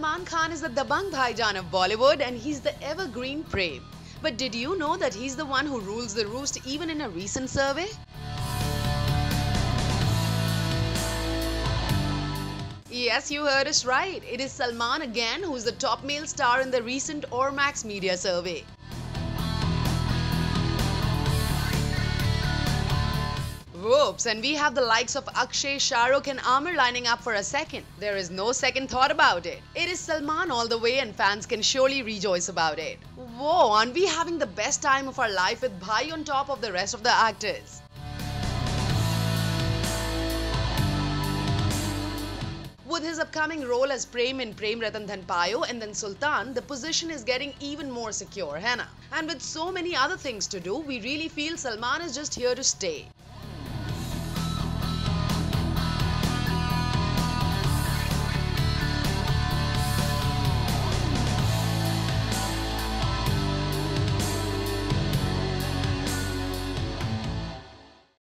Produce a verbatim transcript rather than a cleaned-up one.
Salman Khan is the Dabangg Bhaijan of Bollywood and he's the evergreen Prem. But did you know that he's the one who rules the roost even in a recent survey? Yes, you heard us right. It is Salman again who's the top male star in the recent Ormax media survey. Whoops, and we have the likes of Akshay, Shah Rukh and Aamir lining up for a second. There is no second thought about it. It is Salman all the way and fans can surely rejoice about it. Whoa, aren't we having the best time of our life with Bhai on top of the rest of the actors? With his upcoming role as Prem in Prem Ratan Dhan Payo and then Sultan, the position is getting even more secure, hai na? And with so many other things to do, we really feel Salman is just here to stay.